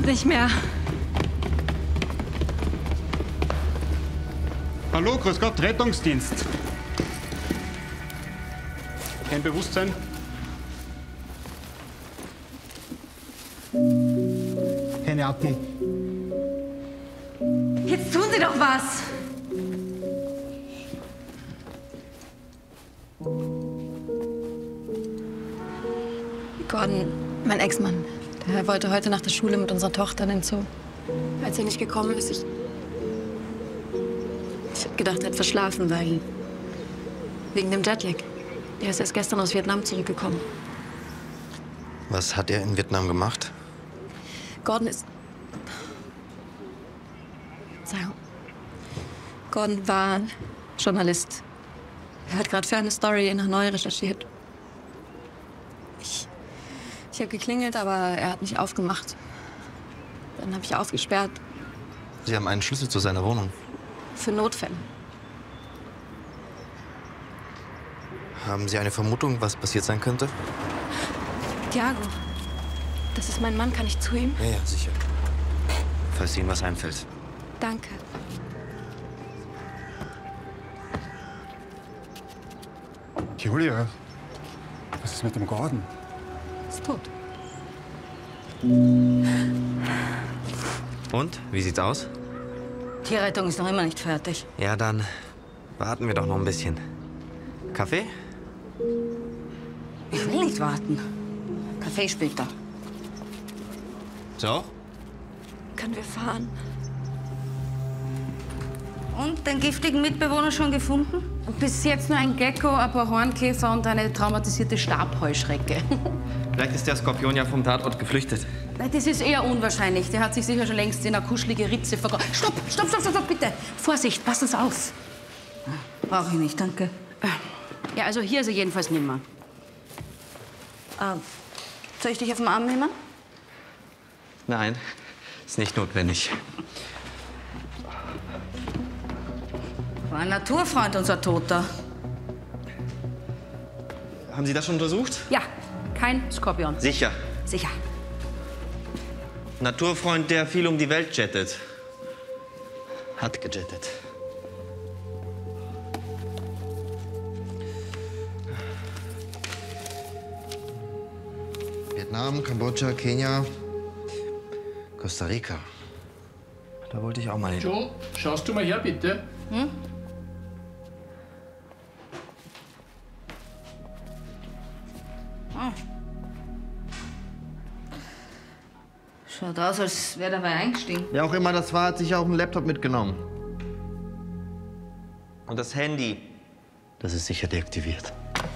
nicht mehr. Hallo, grüß Gott, Rettungsdienst. Kein Bewusstsein? Keine Atti. Jetzt tun Sie doch was! Gordon, mein Ex-Mann, der wollte heute nach der Schule mit unserer Tochter in den Zoo. Als er nicht gekommen ist, ich hab gedacht, er hat verschlafen, weil wegen dem Jetlag. Der ist erst gestern aus Vietnam zurückgekommen. Was hat er in Vietnam gemacht? Gordon ist... Verzeihung. Gordon war Journalist. Er hat gerade für eine Story in Hanoi recherchiert. Ich habe geklingelt, aber er hat nicht aufgemacht. Dann habe ich aufgesperrt. Sie haben einen Schlüssel zu seiner Wohnung. Für Notfälle. Haben Sie eine Vermutung, was passiert sein könnte? Thiago, das ist mein Mann. Kann ich zu ihm? Ja, ja, sicher. Falls Ihnen was einfällt. Danke. Julia, was ist mit dem Gordon? Ist tot. Und? Wie sieht's aus? Tierrettung ist noch immer nicht fertig. Ja, dann warten wir doch noch ein bisschen. Kaffee? Ich will nicht warten. Kaffee später. So? Können wir fahren? Und den giftigen Mitbewohner schon gefunden? Bis jetzt nur ein Gecko, ein paar Hornkäfer und eine traumatisierte Stabheuschrecke. Vielleicht ist der Skorpion ja vom Tatort geflüchtet. Nein, das ist eher unwahrscheinlich. Der hat sich sicher schon längst in eine kuschelige Ritze vergraben. Stopp, stopp, stopp, stopp, stopp, bitte! Vorsicht, passen Sie auf! Brauche ich nicht, danke. Ja, also hier ist er jedenfalls nimmer. Soll ich dich auf den Arm nehmen? Nein, ist nicht notwendig. War ein Naturfreund, unser Toter. Haben Sie das schon untersucht? Ja, kein Skorpion. Sicher. Sicher. Naturfreund, der viel um die Welt jettet. Hat gejettet. Vietnam, Kambodscha, Kenia, Costa Rica. Da wollte ich auch mal hin. Joe, schaust du mal her, bitte? Hm? Ah. Schaut aus, als wäre dabei eingestiegen. Wer auch immer das war, hat sich auch einen Laptop mitgenommen. Und das Handy? Das ist sicher deaktiviert.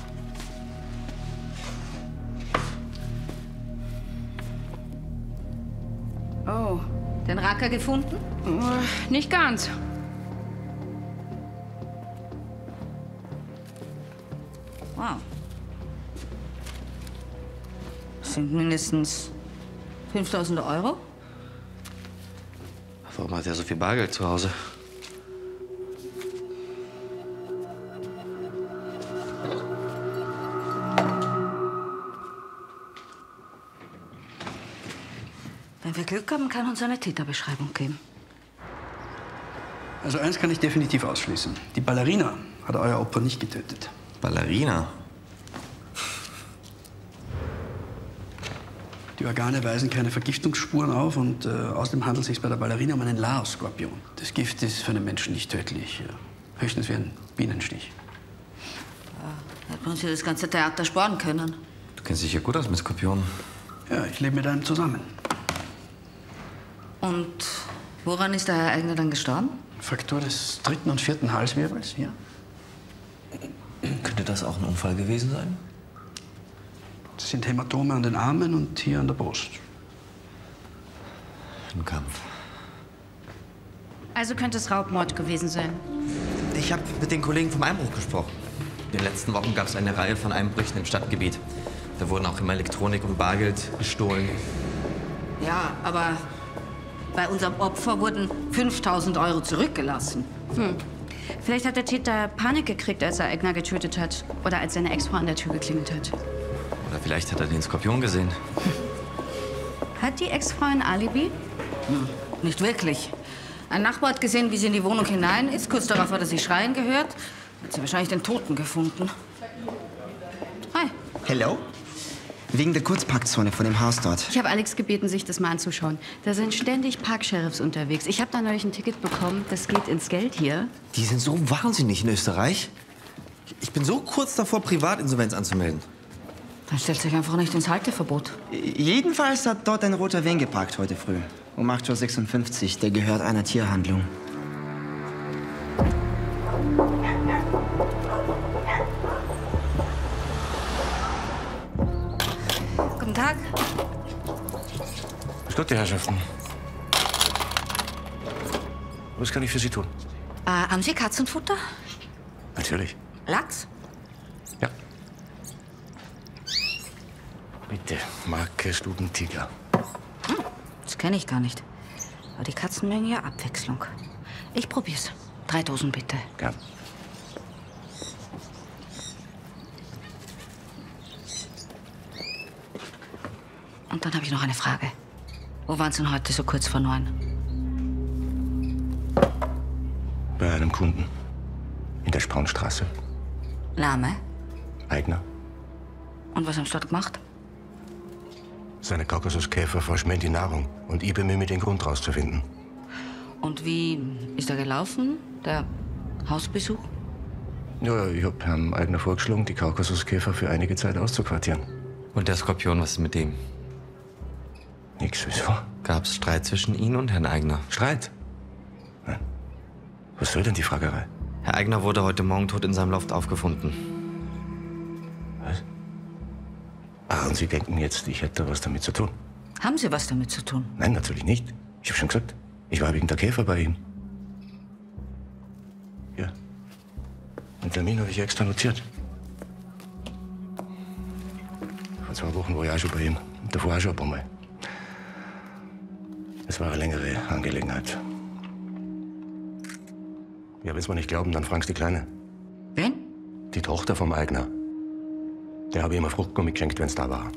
Oh, den Racker gefunden? Nicht ganz. Wow. Das sind mindestens 5.000 €. Warum hat er so viel Bargeld zu Hause? Wenn wir Glück haben, kann uns eine Täterbeschreibung geben. Also eins kann ich definitiv ausschließen. Die Ballerina hat euer Opfer nicht getötet. Ballerina? Die Organe weisen keine Vergiftungsspuren auf und außerdem handelt es sich bei der Ballerina um einen Laos-Skorpion. Das Gift ist für einen Menschen nicht tödlich. Höchstens wie ein Bienenstich. Ja, hätten wir uns hier das ganze Theater sparen können. Du kennst dich ja gut aus mit Skorpionen. Ja, ich lebe mit einem zusammen. Und woran ist der Herr Eigner dann gestorben? Fraktur des 3. und 4. Halswirbels, ja. Könnte das auch ein Unfall gewesen sein? Das sind Hämatome an den Armen und hier an der Brust. Ein Kampf. Also könnte es Raubmord gewesen sein. Ich habe mit den Kollegen vom Einbruch gesprochen. In den letzten Wochen gab es eine Reihe von Einbrüchen im Stadtgebiet. Da wurden auch immer Elektronik und Bargeld gestohlen. Ja, aber bei unserem Opfer wurden 5.000 € zurückgelassen. Vielleicht hat der Täter Panik gekriegt, als er Eigner getötet hat. Oder als seine Ex-Frau an der Tür geklingelt hat. Oder vielleicht hat er den Skorpion gesehen. Hat die Ex-Frau ein Alibi? Nicht wirklich. Ein Nachbar hat gesehen, wie sie in die Wohnung hinein ist. Kurz darauf hat er sie schreien gehört. Hat sie wahrscheinlich den Toten gefunden. Hi. Hello? Wegen der Kurzparkzone von dem Haus dort. Ich habe Alex gebeten, sich das mal anzuschauen. Da sind ständig Parksheriffs unterwegs. Ich habe da neulich ein Ticket bekommen. Das geht ins Geld hier. Die sind so wahnsinnig in Österreich. Ich bin so kurz davor, Privatinsolvenz anzumelden. Dann stellt sich einfach nicht ins Halteverbot. Jedenfalls hat dort ein roter Van geparkt heute früh. Um 8:56 Uhr. Der gehört einer Tierhandlung. Guten Tag. Grüß Gott, die Herrschaften. Was kann ich für Sie tun? Haben Sie Katzenfutter? Natürlich. Lachs? Ja. Bitte, Marke Stubentiger. Das kenne ich gar nicht. Aber die Katzen mögen ja Abwechslung. Ich probier's. 3 Dosen bitte. Gern. Und dann habe ich noch eine Frage. Wo waren Sie denn heute so kurz vor 9? Bei einem Kunden. In der Spraunstraße. Lahme? Eigner. Und was haben Sie dort gemacht? Seine Kaukasuskäfer verschmähen die Nahrung und ich bemühe mich, den Grund rauszufinden. Und wie ist er gelaufen, der Hausbesuch? Ja, ich hab Herrn Eigner vorgeschlagen, die Kaukasuskäfer für einige Zeit auszuquartieren. Und der Skorpion, was ist mit dem? Nix, wieso? Gab's Streit zwischen Ihnen und Herrn Eigner? Streit? Nein. Was soll denn die Fragerei? Herr Eigner wurde heute Morgen tot in seinem Loft aufgefunden. Was? Ah, und Sie denken jetzt, ich hätte was damit zu tun? Haben Sie was damit zu tun? Nein, natürlich nicht. Ich hab schon gesagt, ich war wegen der Käfer bei ihm. Ja. Den Termin habe ich extra notiert. Vor 2 Wochen war ich auch schon bei ihm. Und davor auch schon ein paar Mal. Es war eine längere Angelegenheit. Ja, wenn's mir nicht glauben, dann fragst die Kleine. Wen? Die Tochter vom Eigner. Der habe ich immer Fruchtgummi geschenkt, wenn's da war.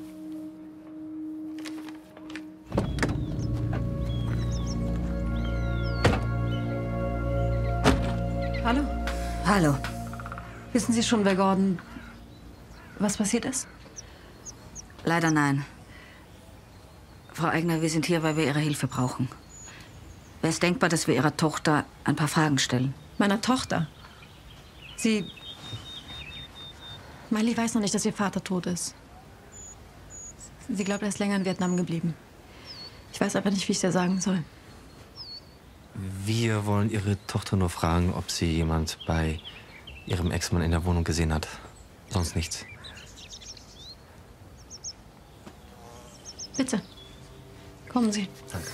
Hallo? Hallo. Wissen Sie schon, wer Gordon... was passiert ist? Leider nein. Frau Eigner, wir sind hier, weil wir Ihre Hilfe brauchen. Wäre es denkbar, dass wir Ihrer Tochter ein paar Fragen stellen? Meiner Tochter? Sie... Miley weiß noch nicht, dass ihr Vater tot ist. Sie glaubt, er ist länger in Vietnam geblieben. Ich weiß aber nicht, wie ich es ihr sagen soll. Wir wollen Ihre Tochter nur fragen, ob sie jemand bei ihrem Ex-Mann in der Wohnung gesehen hat. Sonst nichts. Bitte. Kommen Sie. Danke.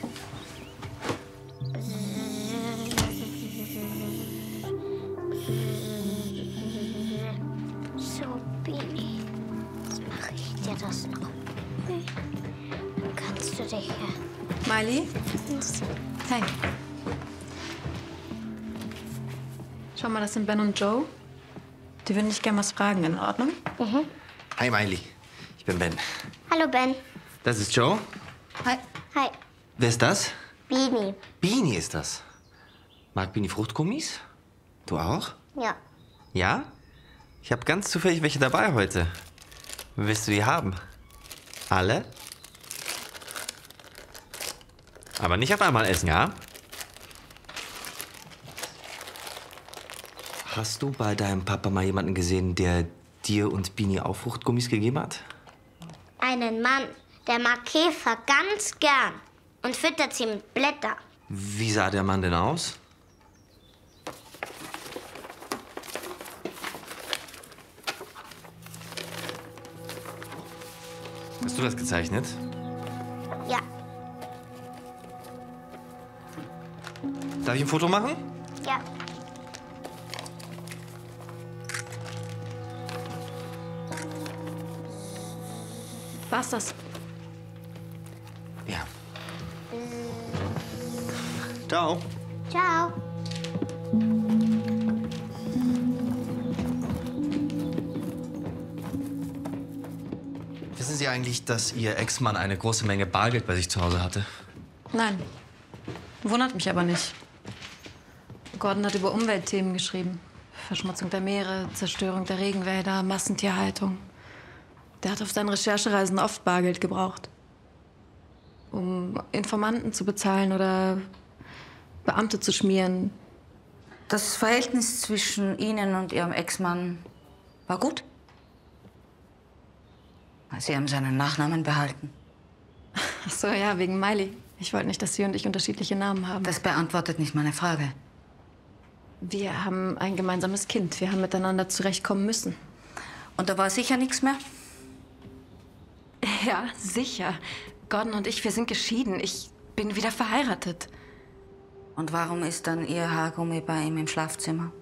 So, Bini, jetzt mache ich dir das noch. Kannst du dich Miley? Hey. Schau mal, das sind Ben und Joe. Die würden dich gerne was fragen, in Ordnung? Mhm. Hi, Miley. Ich bin Ben. Hallo, Ben. Das ist Joe. Hi. Hi. Wer ist das? Bini. Bini ist das. Mag Bini Fruchtgummis? Du auch? Ja. Ja? Ich habe ganz zufällig welche dabei heute. Willst du die haben? Alle? Aber nicht auf einmal essen, ja? Hast du bei deinem Papa mal jemanden gesehen, der dir und Bini auch Fruchtgummis gegeben hat? Einen Mann, der mag Käfer ganz gern und füttert sie mit Blätter. Wie sah der Mann denn aus? Hast du das gezeichnet? Ja. Darf ich ein Foto machen? Ja. War's das? Ja. Ciao. Ciao. Wissen Sie eigentlich, dass Ihr Ex-Mann eine große Menge Bargeld bei sich zu Hause hatte? Nein. Wundert mich aber nicht. Gordon hat über Umweltthemen geschrieben. Verschmutzung der Meere, Zerstörung der Regenwälder, Massentierhaltung. Der hat auf seinen Recherchereisen oft Bargeld gebraucht. Um Informanten zu bezahlen oder Beamte zu schmieren. Das Verhältnis zwischen Ihnen und Ihrem Ex-Mann war gut? Sie haben seinen Nachnamen behalten. Ach so, ja, wegen Miley. Ich wollte nicht, dass Sie und ich unterschiedliche Namen haben. Das beantwortet nicht meine Frage. Wir haben ein gemeinsames Kind. Wir haben miteinander zurechtkommen müssen. Und da war sicher nichts mehr? Ja, sicher. Gordon und ich, wir sind geschieden. Ich bin wieder verheiratet. Und warum ist dann Ihr Haargummi bei ihm im Schlafzimmer?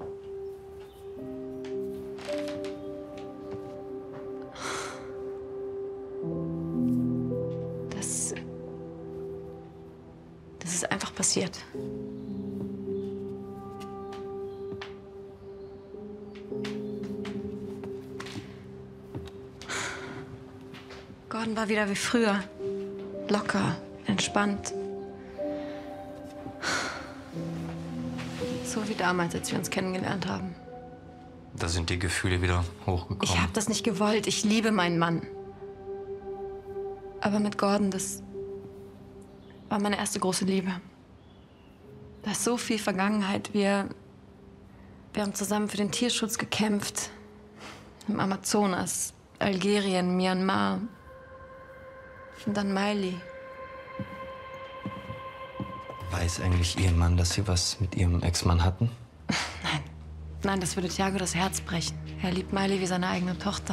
Das ist einfach passiert. Gordon war wieder wie früher. Locker, entspannt. So wie damals, als wir uns kennengelernt haben. Da sind die Gefühle wieder hochgekommen. Ich habe das nicht gewollt. Ich liebe meinen Mann. Aber mit Gordon, das war meine erste große Liebe. Da ist so viel Vergangenheit. Wir haben zusammen für den Tierschutz gekämpft. Im Amazonas, Algerien, Myanmar. Und dann Miley. Weiß eigentlich Ihr Mann, dass Sie was mit Ihrem Ex-Mann hatten? Nein, das würde Thiago das Herz brechen. Er liebt Miley wie seine eigene Tochter.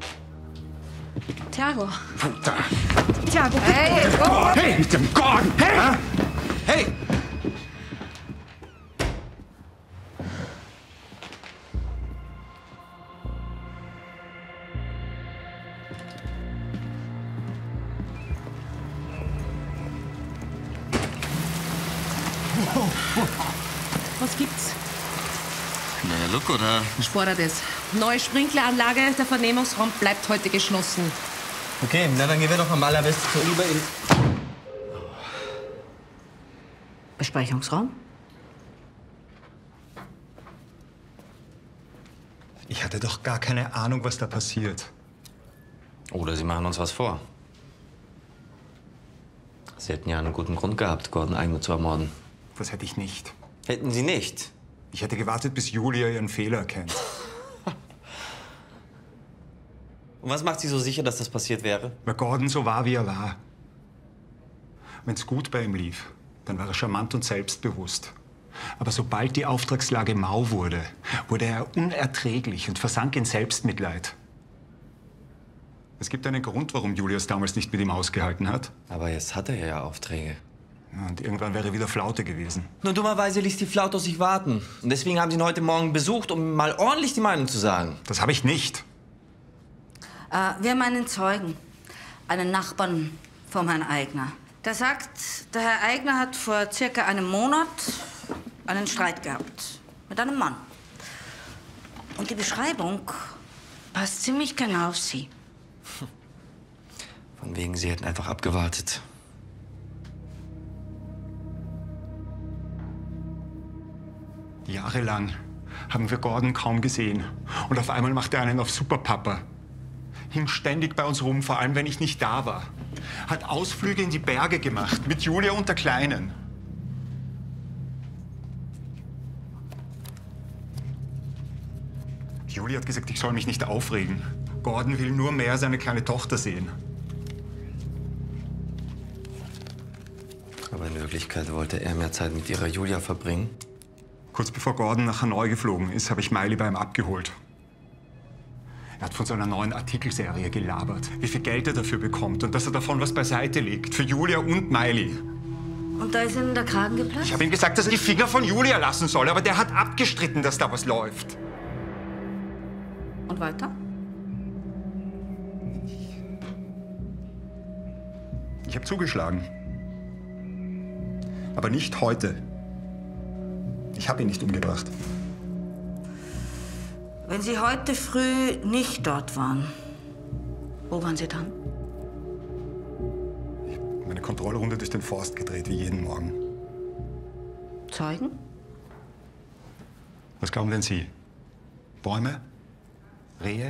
Thiago. Thiago, hey! Oh. Hey, mit dem Gordon! Hey! Hey! Was gibt's? Na, look, oder? Sport das. Neue Sprinkleranlage, der Vernehmungsraum bleibt heute geschlossen. Okay, na dann gehen wir doch am allerbesten so lieber in... Besprechungsraum? Ich hatte doch gar keine Ahnung, was da passiert. Oder Sie machen uns was vor. Sie hätten ja einen guten Grund gehabt, Gordon Eigner zu ermorden. Das hätte ich nicht. Hätten Sie nicht? Ich hätte gewartet, bis Julia ihren Fehler erkennt. Und was macht Sie so sicher, dass das passiert wäre? Weil Gordon so war, wie er war. Wenn's gut bei ihm lief, dann war er charmant und selbstbewusst. Aber sobald die Auftragslage mau wurde, wurde er unerträglich und versank in Selbstmitleid. Es gibt einen Grund, warum Julia es damals nicht mit ihm ausgehalten hat. Aber jetzt hat er ja Aufträge. Ja, und irgendwann wäre wieder Flaute gewesen. Nur dummerweise ließ die Flaute auf sich warten. Und deswegen haben Sie ihn heute Morgen besucht, um ihm mal ordentlich die Meinung zu sagen. Das habe ich nicht. Wir haben einen Zeugen, einen Nachbarn vom Herrn Eigner. Der sagt, der Herr Eigner hat vor circa einem Monat einen Streit gehabt mit einem Mann. Und die Beschreibung passt ziemlich genau auf Sie. Von wegen, Sie hätten einfach abgewartet. Jahrelang haben wir Gordon kaum gesehen. Und auf einmal macht er einen auf Superpapa. Hing ständig bei uns rum, vor allem wenn ich nicht da war. Hat Ausflüge in die Berge gemacht, mit Julia und der Kleinen. Julia hat gesagt, ich soll mich nicht aufregen. Gordon will nur mehr seine kleine Tochter sehen. Aber in Wirklichkeit wollte er mehr Zeit mit ihrer Julia verbringen. Kurz bevor Gordon nach Hanoi geflogen ist, habe ich Miley bei ihm abgeholt. Er hat von so einer neuen Artikelserie gelabert, wie viel Geld er dafür bekommt und dass er davon was beiseite legt. Für Julia und Miley. Und da ist Ihnen der Kragen geplatzt? Ich habe ihm gesagt, dass er die Finger von Julia lassen soll, aber der hat abgestritten, dass da was läuft. Und weiter? Ich habe zugeschlagen. Aber nicht heute. Ich habe ihn nicht umgebracht. Wenn Sie heute früh nicht dort waren, wo waren Sie dann? eine Kontrollrunde durch den Forst gedreht, wie jeden Morgen. Zeugen? Was glauben denn Sie? Bäume? Rehe?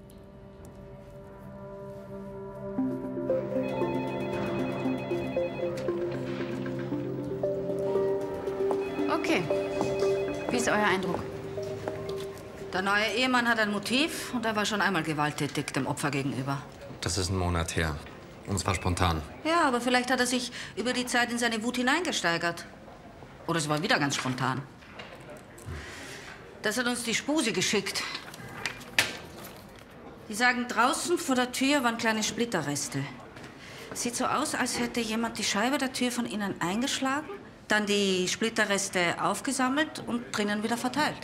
Okay. Wie ist euer Eindruck? Der neue Ehemann hat ein Motiv und er war schon einmal gewalttätig dem Opfer gegenüber. Das ist 1 Monat her. Und zwar spontan. Ja, aber vielleicht hat er sich über die Zeit in seine Wut hineingesteigert. Oder es war wieder ganz spontan. Das hat uns die Spusi geschickt. Die sagen, draußen vor der Tür waren kleine Splitterreste. Sieht so aus, als hätte jemand die Scheibe der Tür von innen eingeschlagen, dann die Splitterreste aufgesammelt und drinnen wieder verteilt.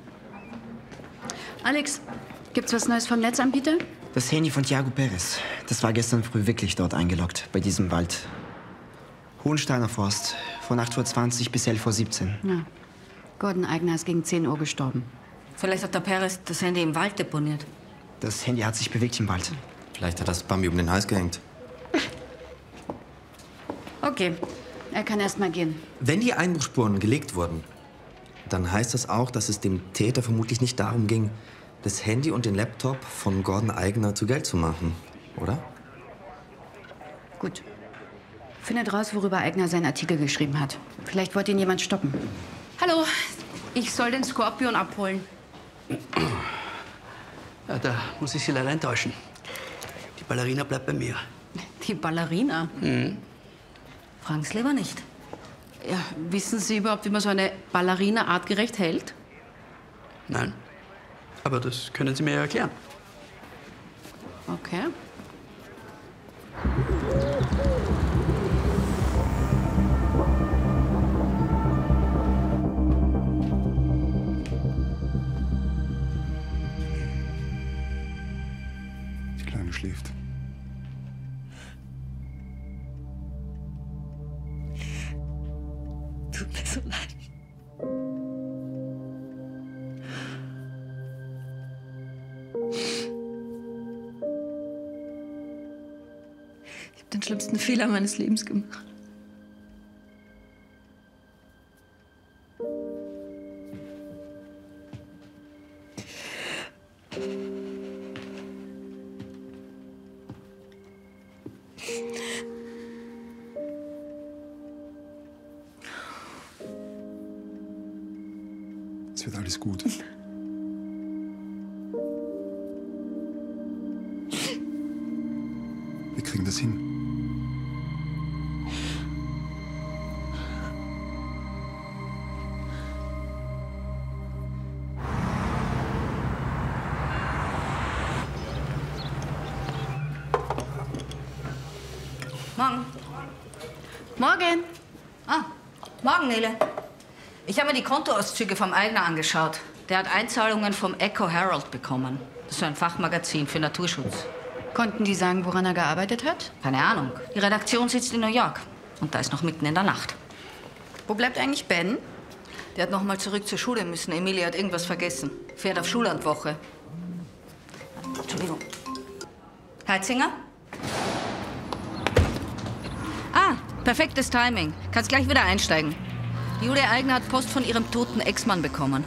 Alex, gibt's was Neues vom Netzanbieter? Das Handy von Thiago Perez. Das war gestern früh wirklich dort eingeloggt, bei diesem Wald. Hohensteiner Forst. Von 8:20 Uhr bis 11:17 Uhr. Ja. Gordon Aigner ist gegen 10 Uhr gestorben. Vielleicht hat der Perez das Handy im Wald deponiert. Das Handy hat sich bewegt im Wald. Vielleicht hat das Bambi um den Hals gehängt. Okay, er kann erst mal gehen. Wenn die Einbruchsspuren gelegt wurden, dann heißt das auch, dass es dem Täter vermutlich nicht darum ging, das Handy und den Laptop von Gordon Aigner zu Geld zu machen, oder? Gut. Findet raus, worüber Aigner seinen Artikel geschrieben hat. Vielleicht wollte ihn jemand stoppen. Hallo, ich soll den Skorpion abholen. Ja, da muss ich Sie leider enttäuschen. Die Ballerina bleibt bei mir. Die Ballerina? Mhm. Fragen Sie lieber nicht. Ja, wissen Sie überhaupt, wie man so eine Ballerina artgerecht hält? Nein. Aber das können Sie mir ja erklären. Okay. Die Kleine schläft. Tut mir so leid. Ich habe den schlimmsten Fehler meines Lebens gemacht. Es wird alles gut. Wir kriegen das hin. Morgen. Morgen. Morgen, Nele. Ich habe mir die Kontoauszüge vom Aigner angeschaut. Der hat Einzahlungen vom Echo Herald bekommen. Das ist ein Fachmagazin für Naturschutz. Konnten die sagen, woran er gearbeitet hat? Keine Ahnung. Die Redaktion sitzt in New York. Und da ist noch mitten in der Nacht. Wo bleibt eigentlich Ben? Der hat noch mal zurück zur Schule müssen. Emilie hat irgendwas vergessen. Fährt auf Schullandwoche. Entschuldigung. Heitzinger? Perfektes Timing. Kannst gleich wieder einsteigen. Julia Aigner hat Post von ihrem toten Ex-Mann bekommen.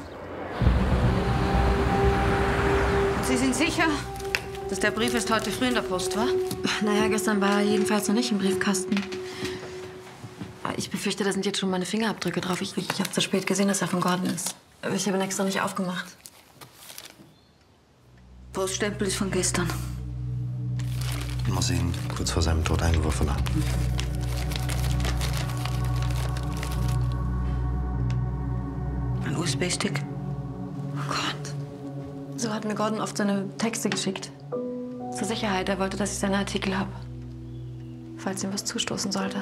Und Sie sind sicher, dass der Brief erst heute früh in der Post war? Naja, gestern war er jedenfalls noch nicht im Briefkasten. Ich befürchte, da sind jetzt schon meine Fingerabdrücke drauf. Ich habe zu spät gesehen, dass er von Gordon ist. Ich habe ihn extra nicht aufgemacht. Poststempel ist von gestern. Muss ihn kurz vor seinem Tod eingeworfen haben. Ein USB-Stick. Oh Gott. So hat mir Gordon oft seine Texte geschickt. Zur Sicherheit. Er wollte, dass ich seine Artikel habe. Falls ihm was zustoßen sollte.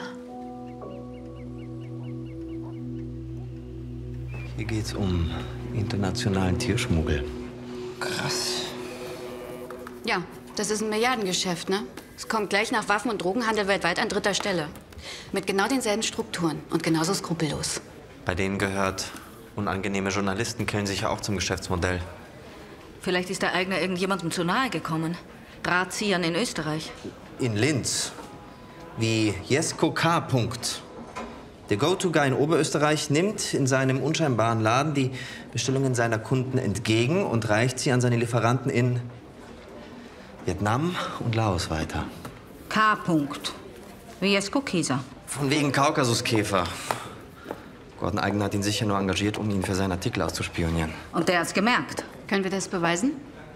Hier geht's um internationalen Tierschmuggel. Krass. Ja, das ist ein Milliardengeschäft, ne? Es kommt gleich nach Waffen- und Drogenhandel weltweit an 3. Stelle. Mit genau denselben Strukturen und genauso skrupellos. Bei denen gehört, unangenehme Journalisten killen sich ja auch zum Geschäftsmodell. Vielleicht ist der Aigner irgendjemandem zu nahe gekommen. Drahtziehern in Österreich. In Linz. Wie Jesko K. Der Go-To-Guy in Oberösterreich nimmt in seinem unscheinbaren Laden die Bestellungen seiner Kunden entgegen und reicht sie an seine Lieferanten in Vietnam und Laos weiter. K. Wie Jesko Kieser. Von wegen Kaukasuskäfer. Gordon Aigner hat ihn sicher nur engagiert, um ihn für seinen Artikel auszuspionieren. Und der hat's gemerkt. Können wir das beweisen?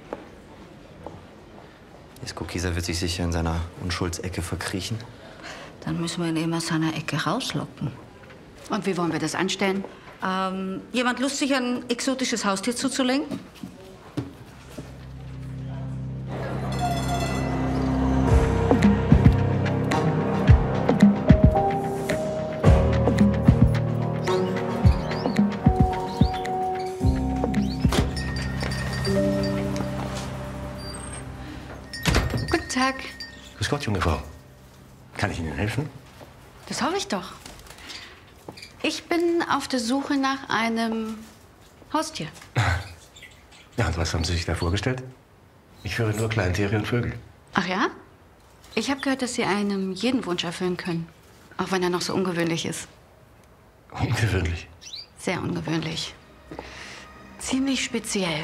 Jesko Kieser wird sich sicher in seiner Unschuldsecke verkriechen. Dann müssen wir ihn eben aus seiner Ecke rauslocken. Und wie wollen wir das anstellen? Jemand Lust, sich ein exotisches Haustier zuzulegen? Guten Tag. Grüß Gott, junge Frau. Kann ich Ihnen helfen? Das hoffe ich doch. Ich bin auf der Suche nach einem Haustier. Ja, und was haben Sie sich da vorgestellt? Ich führe nur Kleintiere und Vögel. Ach ja? Ich habe gehört, dass Sie einem jeden Wunsch erfüllen können. Auch wenn er noch so ungewöhnlich ist. Ungewöhnlich? Sehr ungewöhnlich. Ziemlich speziell.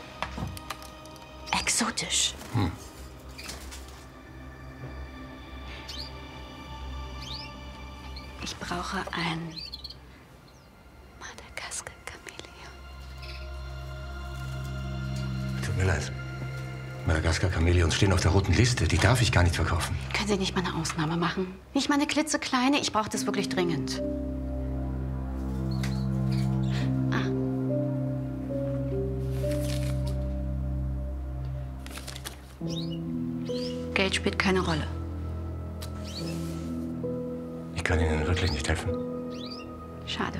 Exotisch. Ich brauche ein Madagaskar-Chamäleon. Tut mir leid. Madagaskar-Chamäleons stehen auf der roten Liste. Die darf ich gar nicht verkaufen. Können Sie nicht mal eine Ausnahme machen? Nicht mal eine klitzekleine? Ich brauche das wirklich dringend. Geld spielt keine Rolle. Ich kann Ihnen wirklich nicht helfen. Schade.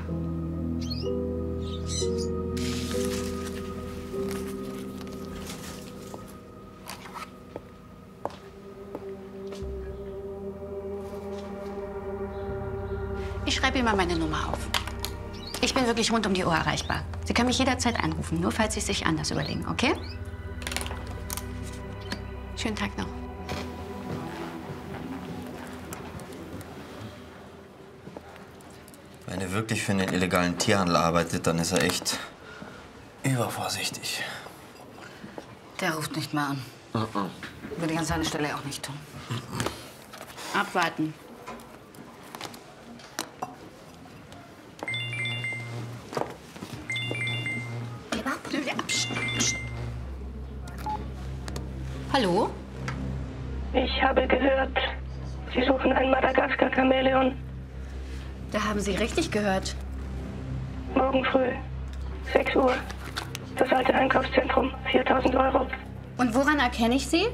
Ich schreibe Ihnen mal meine Nummer auf. Ich bin wirklich rund um die Uhr erreichbar. Sie können mich jederzeit anrufen, nur falls Sie es sich anders überlegen, okay? Schönen Tag noch. Wenn er wirklich für einen illegalen Tierhandel arbeitet, dann ist er echt übervorsichtig. Der ruft nicht mehr an. Würde ich an seiner Stelle auch nicht tun. Abwarten. Hallo? Ich habe gehört, Sie suchen ein Madagaskar-Chamäleon. Da haben Sie richtig gehört. Morgen früh, 6 Uhr. Das alte Einkaufszentrum, 4.000 €. Und woran erkenne ich Sie?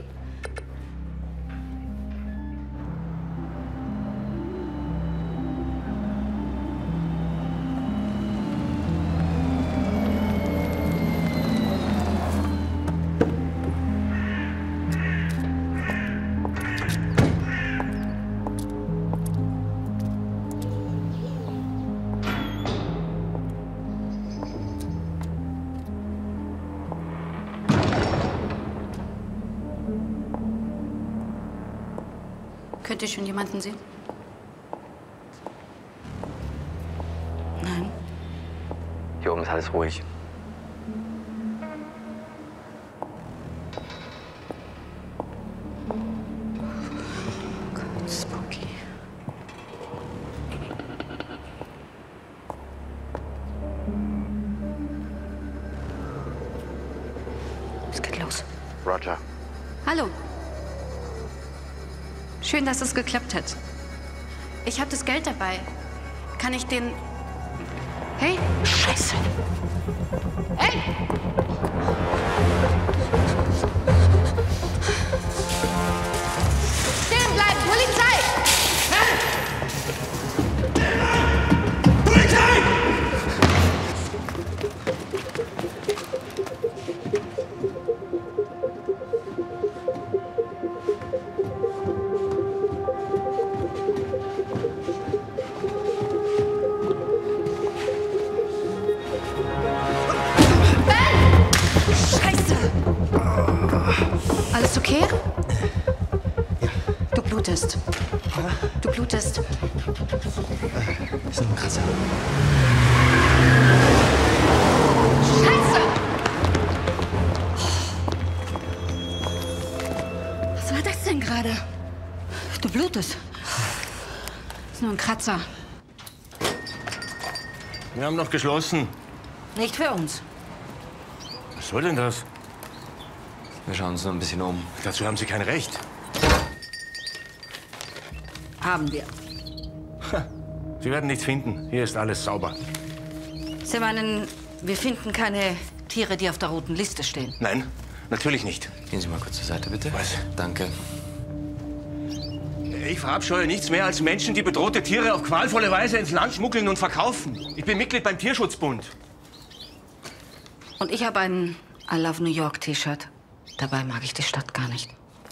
Könnt ihr schon jemanden sehen? Nein. Hier oben ist alles ruhig. Gott, spooky. Es geht los. Roger. Hallo. Schön, dass es geklappt hat. Ich habe das Geld dabei. Kann ich den... Hey! Scheiße! Hey! Stehen bleiben! Polizei! Polizei! Alles okay? Du blutest. Du blutest. Ist noch ein Kratzer. Scheiße! Was war das denn gerade? Du blutest. Ist nur ein Kratzer. Wir haben noch geschlossen. Nicht für uns. Was soll denn das? Wir schauen uns noch ein bisschen um. Dazu haben Sie kein Recht. Haben wir. Sie werden nichts finden. Hier ist alles sauber. Sie meinen, wir finden keine Tiere, die auf der roten Liste stehen? Nein, natürlich nicht. Gehen Sie mal kurz zur Seite, bitte. Was? Danke. Ich verabscheue nichts mehr als Menschen, die bedrohte Tiere auf qualvolle Weise ins Land schmuggeln und verkaufen. Ich bin Mitglied beim Tierschutzbund. Und ich habe ein I Love New York T-Shirt. Dabei mag ich die Stadt gar nicht.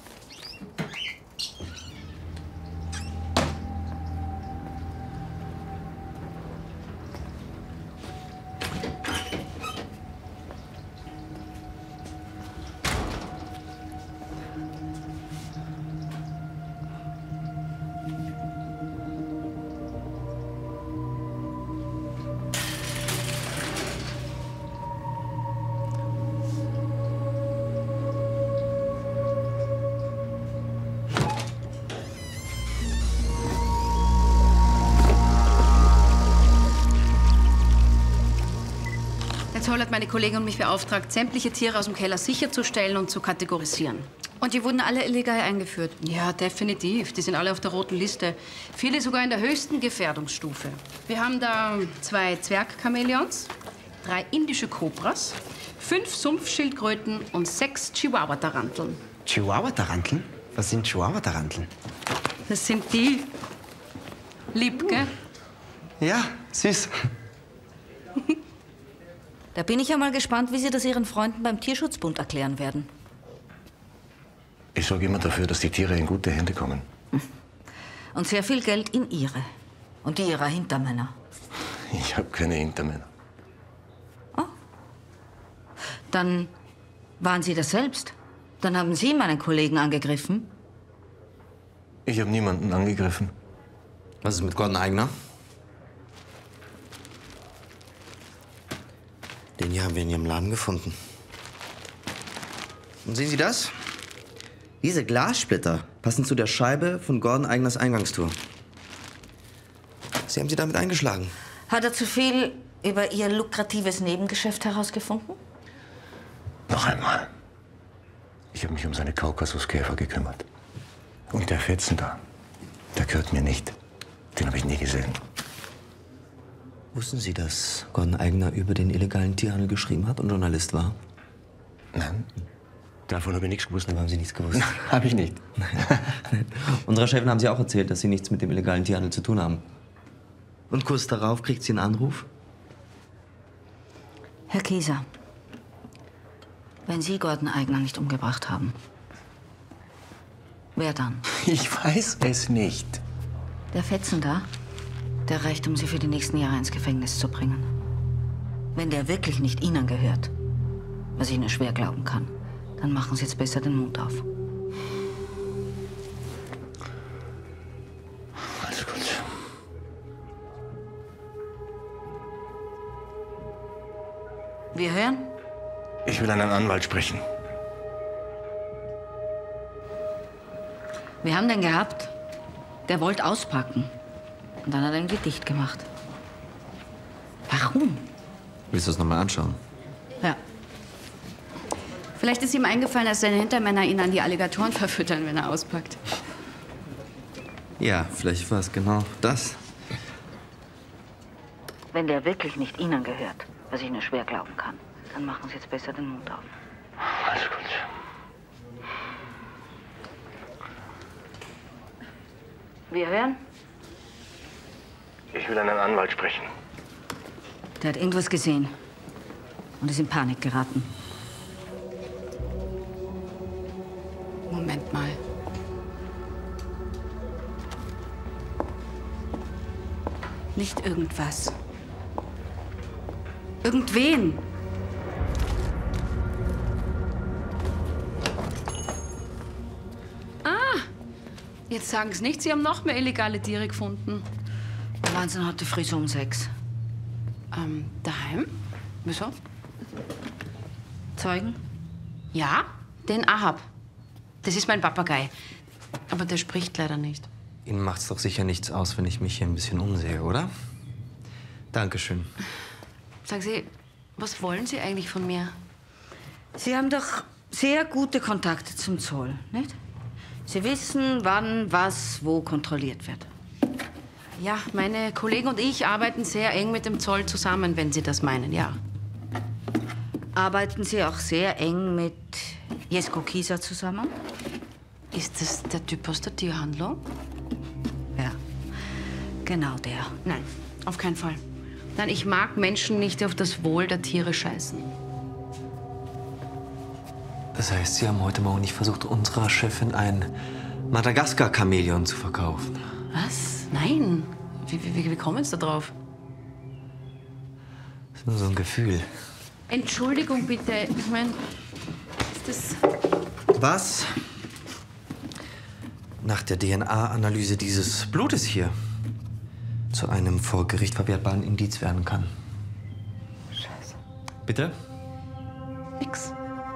Der Zoll hat meine Kollegin und mich beauftragt, sämtliche Tiere aus dem Keller sicherzustellen und zu kategorisieren. Und die wurden alle illegal eingeführt? Ja, definitiv. Die sind alle auf der roten Liste. Viele sogar in der höchsten Gefährdungsstufe. Wir haben da 2 Zwergchamäleons, 3 indische Kobras, 5 Sumpfschildkröten und 6 Chihuahua-Taranteln. Chihuahua-Taranteln? Was sind Chihuahua-Taranteln? Das sind die. Lieb, gell? Ja, süß. Da bin ich ja mal gespannt, wie Sie das Ihren Freunden beim Tierschutzbund erklären werden. Ich sorge immer dafür, dass die Tiere in gute Hände kommen. Und sehr viel Geld in Ihre. Und die Ihrer Hintermänner. Ich habe keine Hintermänner. Dann waren Sie das selbst. Dann haben Sie meinen Kollegen angegriffen. Ich habe niemanden angegriffen. Was ist mit Gordon Aigner? Den hier haben wir in Ihrem Laden gefunden. Und sehen Sie das? Diese Glassplitter passen zu der Scheibe von Gordon Aigners Eingangstür. Sie haben sie damit eingeschlagen. Hat er zu viel über Ihr lukratives Nebengeschäft herausgefunden? Noch einmal. Ich habe mich um seine Kaukasuskäfer gekümmert. Und der Fetzen da, der gehört mir nicht. Den habe ich nie gesehen. Wussten Sie, dass Gordon Aigner über den illegalen Tierhandel geschrieben hat und Journalist war? Nein. Davon habe ich nichts gewusst. Aber haben Sie nichts gewusst? Habe ich nicht. Unserer Chefin haben Sie auch erzählt, dass Sie nichts mit dem illegalen Tierhandel zu tun haben. Und kurz darauf kriegt sie einen Anruf? Herr Kieser, wenn Sie Gordon Aigner nicht umgebracht haben, wer dann? Ich weiß es nicht. Der Fetzen da, der reicht, um Sie für die nächsten Jahre ins Gefängnis zu bringen. Wenn der wirklich nicht Ihnen gehört, was ich nur schwer glauben kann, dann machen Sie jetzt besser den Mund auf. Alles gut. Wir hören? Ich will einen Anwalt sprechen. Wir haben den gehabt. Der wollte auspacken. Und dann hat er irgendwie dicht gemacht. Warum? Willst du es nochmal anschauen? Ja. Vielleicht ist ihm eingefallen, dass seine Hintermänner ihn an die Alligatoren verfüttern, wenn er auspackt. Ja, vielleicht war es genau das. Wenn der wirklich nicht Ihnen gehört, was ich nur schwer glauben kann, dann machen Sie jetzt besser den Mund auf. Alles gut. Wir hören? Ich will einen Anwalt sprechen. Der hat irgendwas gesehen und ist in Panik geraten. Moment mal. Nicht irgendwas. Irgendwen. Jetzt sagen Sie nicht, Sie haben noch mehr illegale Tiere gefunden. Der Wahnsinn heute früh so um 6. Daheim? Wieso? Zeugen? Ja, den Ahab. Das ist mein Papagei. Aber der spricht leider nicht. Ihnen macht's doch sicher nichts aus, wenn ich mich hier ein bisschen umsehe, oder? Dankeschön. Sagen Sie, was wollen Sie eigentlich von mir? Sie haben doch sehr gute Kontakte zum Zoll, nicht? Sie wissen, wann, was, wo kontrolliert wird. Ja, meine Kollegen und ich arbeiten sehr eng mit dem Zoll zusammen, wenn Sie das meinen, ja. Arbeiten Sie auch sehr eng mit Jesko Kieser zusammen? Ist das der Typ aus der Tierhandlung? Ja, genau der. Nein, auf keinen Fall. Nein, ich mag Menschen nicht, die auf das Wohl der Tiere scheißen. Das heißt, Sie haben heute Morgen nicht versucht, unserer Chefin ein Madagaskar-Chamäleon zu verkaufen? Was? Nein. Wie kommen Sie da drauf? Das ist nur so ein Gefühl. Entschuldigung, bitte. Ich meine, ist das... Was nach der DNA-Analyse dieses Blutes hier zu einem vor Gericht verwertbaren Indiz werden kann. Scheiße. Bitte? Nix.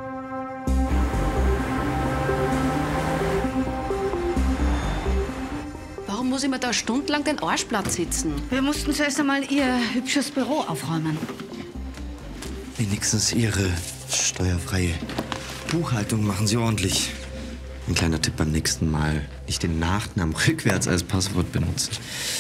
Warum muss ich mir da stundenlang den Arsch platt sitzen? Wir mussten zuerst einmal Ihr hübsches Büro aufräumen. Wenigstens Ihre steuerfreie Buchhaltung machen Sie ordentlich. Ein kleiner Tipp beim nächsten Mal. Nicht den Nachnamen rückwärts als Passwort benutzen.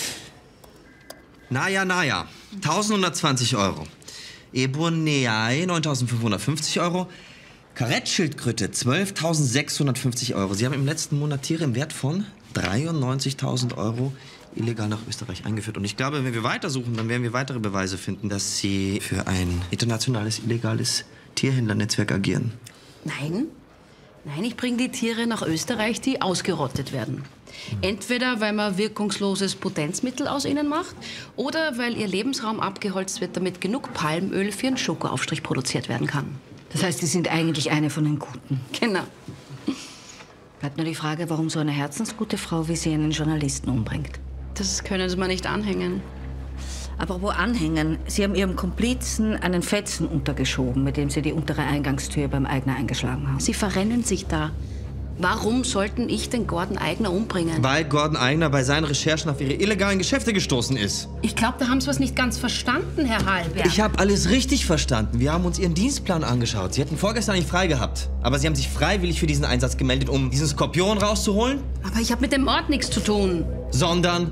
Naja. 1120 Euro. Ebonei 9.550 Euro. Karettschildkröte 12.650 Euro. Sie haben im letzten Monat Tiere im Wert von 93.000 Euro illegal nach Österreich eingeführt. Und ich glaube, wenn wir weitersuchen, dann werden wir weitere Beweise finden, dass Sie für ein internationales, illegales Tierhändlernetzwerk agieren. Nein. Nein, ich bringe die Tiere nach Österreich, die ausgerottet werden. Entweder, weil man wirkungsloses Potenzmittel aus ihnen macht oder weil ihr Lebensraum abgeholzt wird, damit genug Palmöl für einen Schokoaufstrich produziert werden kann. Das heißt, Sie sind eigentlich eine von den Guten. Genau. Bleibt nur die Frage, warum so eine herzensgute Frau wie Sie einen Journalisten umbringt. Das können Sie mir nicht anhängen. Apropos anhängen, Sie haben Ihrem Komplizen einen Fetzen untergeschoben, mit dem Sie die untere Eingangstür beim Eigner eingeschlagen haben. Sie verrennen sich da. Warum sollten ich den Gordon Eigner umbringen? Weil Gordon Eigner bei seinen Recherchen auf Ihre illegalen Geschäfte gestoßen ist. Ich glaube, da haben Sie was nicht ganz verstanden, Herr Halberg. Ich habe alles richtig verstanden. Wir haben uns Ihren Dienstplan angeschaut. Sie hätten vorgestern nicht frei gehabt. Aber Sie haben sich freiwillig für diesen Einsatz gemeldet, um diesen Skorpion rauszuholen? Aber ich habe mit dem Mord nichts zu tun. Sondern?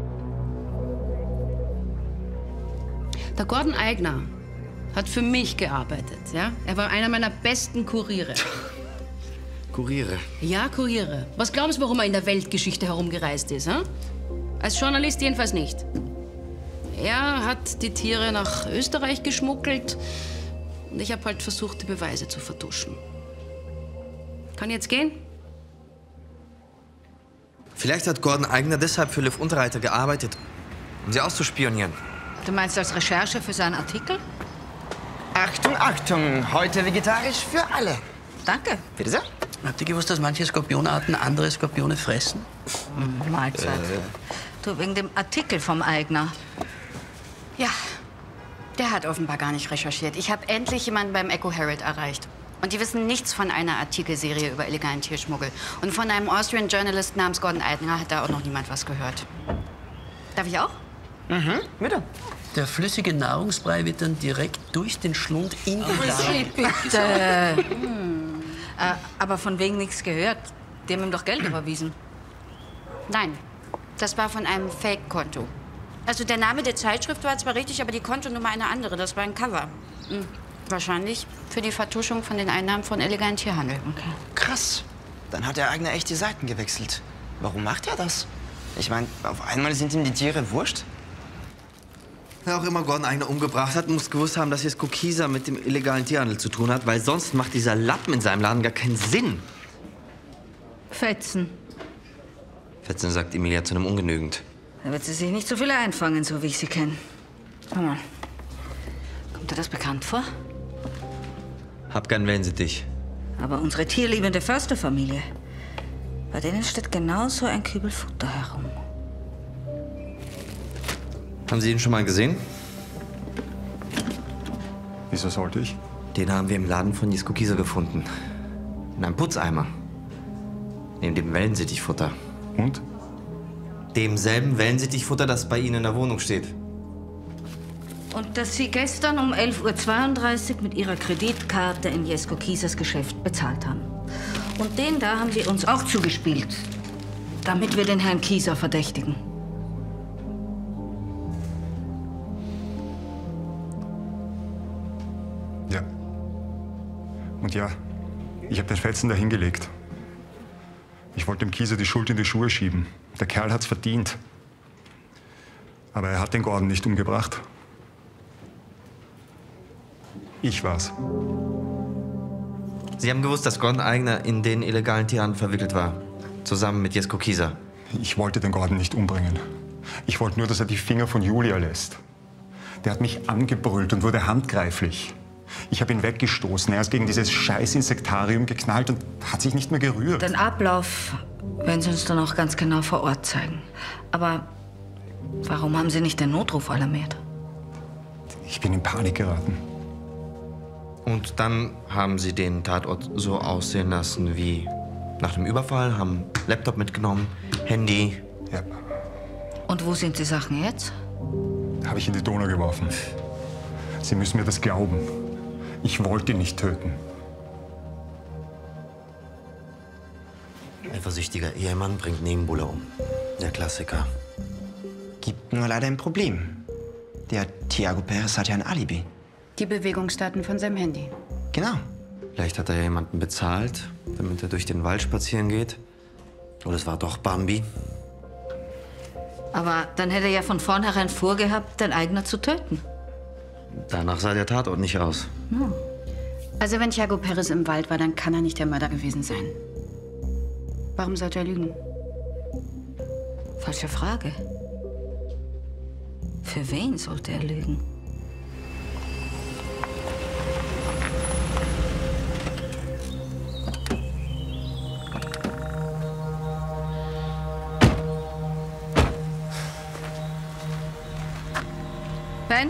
Der Gordon Eigner hat für mich gearbeitet, ja? Er war einer meiner besten Kuriere. Kuriere? Ja, Kuriere. Was glauben Sie, warum er in der Weltgeschichte herumgereist ist, hm? Als Journalist jedenfalls nicht. Er hat die Tiere nach Österreich geschmuggelt und ich habe halt versucht, die Beweise zu vertuschen. Kann jetzt gehen? Vielleicht hat Gordon Eigner deshalb für Liv Unterreiter gearbeitet, um sie auszuspionieren. Du meinst als Recherche für seinen Artikel? Achtung, Achtung! Heute vegetarisch für alle. Danke. Bitte sehr. Habt ihr gewusst, dass manche Skorpionarten andere Skorpione fressen? Mahlzeit. Du, wegen dem Artikel vom Eigner. Ja, der hat offenbar gar nicht recherchiert. Ich habe endlich jemanden beim Echo Herald erreicht. Und die wissen nichts von einer Artikelserie über illegalen Tierschmuggel. Und von einem Austrian Journalist namens Gordon Eigner hat da auch noch niemand was gehört. Darf ich auch? Mhm, bitte. Der flüssige Nahrungsbrei wird dann direkt durch den Schlund in den Darm. Bitte. Aber von wegen nichts gehört. Die haben ihm doch Geld überwiesen. Nein, das war von einem Fake-Konto. Also der Name der Zeitschrift war zwar richtig, aber die Kontonummer eine andere. Das war ein Cover. Wahrscheinlich für die Vertuschung von den Einnahmen von illegalen Tierhandel. Okay. Krass. Dann hat der Eigner echt die Seiten gewechselt. Warum macht er das? Ich meine, auf einmal sind ihm die Tiere wurscht. Wer auch immer Gordon Eigner umgebracht hat, muss gewusst haben, dass Jesko Kieser mit dem illegalen Tierhandel zu tun hat, weil sonst macht dieser Lappen in seinem Laden gar keinen Sinn. Fetzen. Fetzen sagt Emilia zu einem ungenügend. Da wird sie sich nicht so viele einfangen, so wie ich sie kenne. Schau mal. Kommt dir das bekannt vor? Hab gern Wellensittich. Aber unsere tierliebende Försterfamilie. Bei denen steht genauso ein Kübel Futter herum. Haben Sie ihn schon mal gesehen? Wieso sollte ich? Den haben wir im Laden von Jesko Kieser gefunden. In einem Putzeimer. Neben dem Wellensittichfutter. Und? Demselben Wellensittichfutter, das bei Ihnen in der Wohnung steht. Und dass Sie gestern um 11:32 Uhr mit Ihrer Kreditkarte in Jesko Kiesers Geschäft bezahlt haben. Und den da haben Sie uns auch zugespielt, damit wir den Herrn Kieser verdächtigen. Ja. Und ja, ich habe den Fetzen da hingelegt. Ich wollte dem Kieser die Schuld in die Schuhe schieben. Der Kerl hat's verdient. Aber er hat den Gordon nicht umgebracht. Ich war's. Sie haben gewusst, dass Gordon Aigner in den illegalen Tierhandel verwickelt war. Zusammen mit Jesko Kieser. Ich wollte den Gordon nicht umbringen. Ich wollte nur, dass er die Finger von Julia lässt. Der hat mich angebrüllt und wurde handgreiflich. Ich habe ihn weggestoßen. Er ist gegen dieses scheiß Insektarium geknallt und hat sich nicht mehr gerührt. Den Ablauf werden Sie uns dann auch ganz genau vor Ort zeigen. Aber warum haben Sie nicht den Notruf alarmiert? Ich bin in Panik geraten. Und dann haben Sie den Tatort so aussehen lassen wie nach dem Überfall, haben Laptop mitgenommen, Handy. Ja. Und wo sind die Sachen jetzt? Habe ich in die Donau geworfen. Sie müssen mir das glauben. Ich wollte ihn nicht töten. Eifersüchtiger Ehemann bringt Nebenbuhler um. Der Klassiker. Gibt nur leider ein Problem. Der Thiago Perez hat ja ein Alibi. Die Bewegungsdaten von seinem Handy. Genau. Vielleicht hat er jemanden bezahlt, damit er durch den Wald spazieren geht. Oder es war doch Bambi. Aber dann hätte er ja von vornherein vorgehabt, den Aigner zu töten. Danach sah der Tatort nicht aus. Hm. Also wenn Thiago Perez im Wald war, dann kann er nicht der Mörder gewesen sein. Warum sollte er lügen? Falsche Frage. Für wen sollte er lügen? Ben?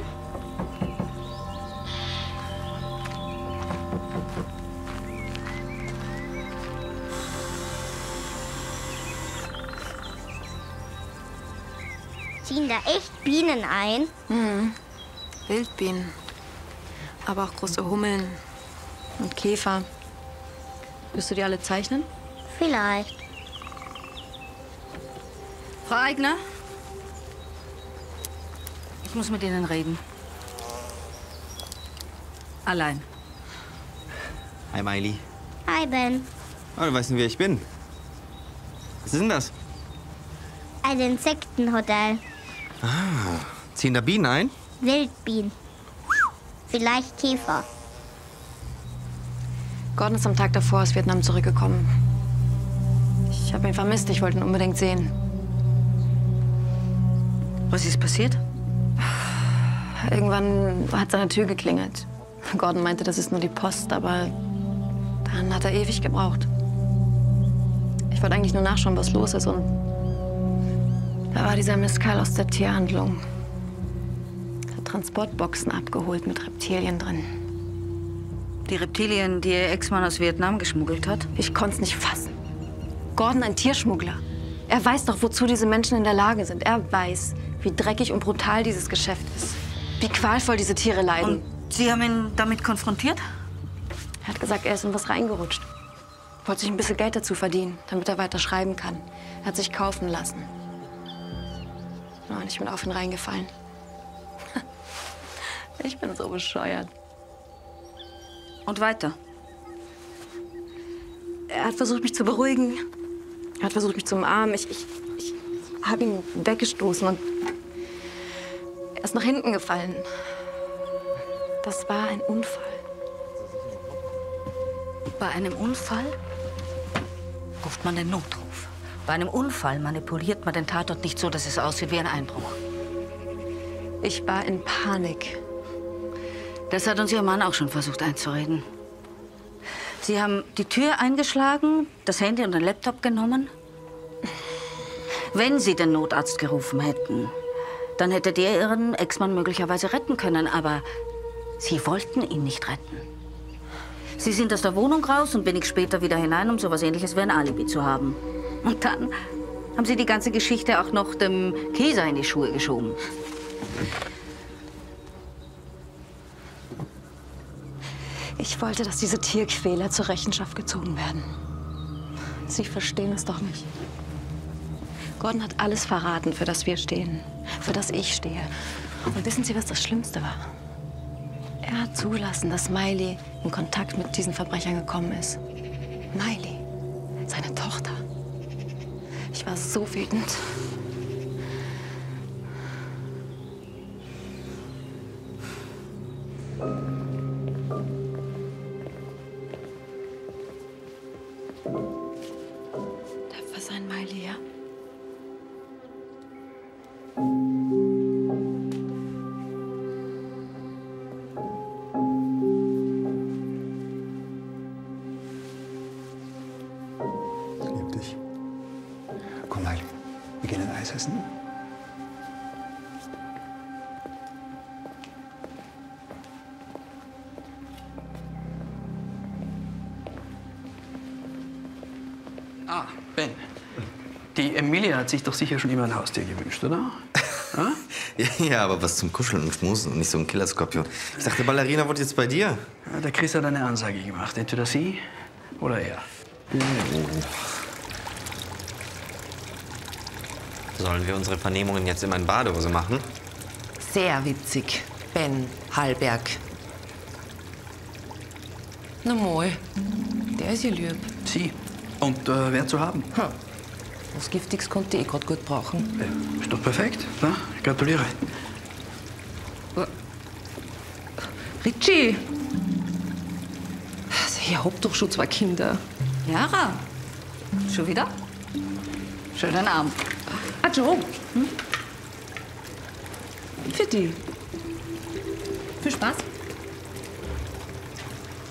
Ziehen da echt Bienen ein? Mhm. Wildbienen. Aber auch große Hummeln und Käfer. Willst du die alle zeichnen? Vielleicht. Frau Aigner? Ich muss mit Ihnen reden. Allein. Hi, Miley. Hi, Ben. Oh, du weißt nicht, wer ich bin. Was ist denn das? Ein Insektenhotel. Ah, ziehen da Bienen ein? Wildbienen. Vielleicht Käfer. Gordon ist am Tag davor aus Vietnam zurückgekommen. Ich habe ihn vermisst, ich wollte ihn unbedingt sehen. Was ist passiert? Irgendwann hat seine Tür geklingelt. Gordon meinte, das ist nur die Post, aber dann hat er ewig gebraucht. Ich wollte eigentlich nur nachschauen, was los ist, und da war dieser Mistkerl aus der Tierhandlung. Er hat Transportboxen abgeholt mit Reptilien drin. Die Reptilien, die Ihr Ex-Mann aus Vietnam geschmuggelt hat? Ich konnte es nicht fassen. Gordon, ein Tierschmuggler. Er weiß doch, wozu diese Menschen in der Lage sind. Er weiß, wie dreckig und brutal dieses Geschäft ist. Wie qualvoll diese Tiere leiden. Und Sie haben ihn damit konfrontiert? Er hat gesagt, er ist in was reingerutscht. Wollte sich ein bisschen Geld dazu verdienen, damit er weiter schreiben kann. Er hat sich kaufen lassen. Und ich bin auf ihn reingefallen. Ich bin so bescheuert. Und weiter? Er hat versucht, mich zu beruhigen. Er hat versucht, mich zu umarmen. Ich habe ihn weggestoßen und er ist nach hinten gefallen. Das war ein Unfall. Bei einem Unfall ruft man den Notruf. Bei einem Unfall manipuliert man den Tatort nicht so, dass es aussieht wie ein Einbruch. Ich war in Panik. Das hat uns Ihr Mann auch schon versucht einzureden. Sie haben die Tür eingeschlagen, das Handy und den Laptop genommen. Wenn Sie den Notarzt gerufen hätten, dann hätte der Ihren Ex-Mann möglicherweise retten können. Aber Sie wollten ihn nicht retten. Sie sind aus der Wohnung raus und wenig später wieder hinein, um so etwas Ähnliches wie ein Alibi zu haben. Und dann haben Sie die ganze Geschichte auch noch dem Käser in die Schuhe geschoben. Ich wollte, dass diese Tierquäler zur Rechenschaft gezogen werden. Sie verstehen es doch nicht. Gordon hat alles verraten, für das wir stehen, für das ich stehe. Und wissen Sie, was das Schlimmste war? Er hat zugelassen, dass Miley in Kontakt mit diesen Verbrechern gekommen ist. Miley, seine Tochter. Ich war so wütend. Tapfer sein, Miley, ja? Lieb dich. Komm, Miley, wir gehen ein Eis essen. Ah, Ben. Die Emilia hat sich doch sicher schon immer ein Haustier gewünscht, oder? Ja, aber was zum Kuscheln und Schmusen und nicht so ein Killerskorpion. Ich dachte, Ballerina wird jetzt bei dir. Ja, der Chris hat eine Ansage gemacht. Entweder sie oder er. Sollen wir unsere Vernehmungen jetzt immer in Badehose machen? Sehr witzig, Ben Hallberg. Na mal, der ist ja lieb. Sie. Und wer zu haben? Was Giftiges konnte ich gerade gut brauchen. Ja, ist doch perfekt. Na, gratuliere. Richie! Also, ihr habt doch schon 2 Kinder. Jara, schon wieder? Schönen Abend. Ah, Joe. Für die. Viel Spaß.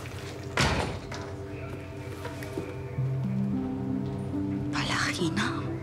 Ballerina?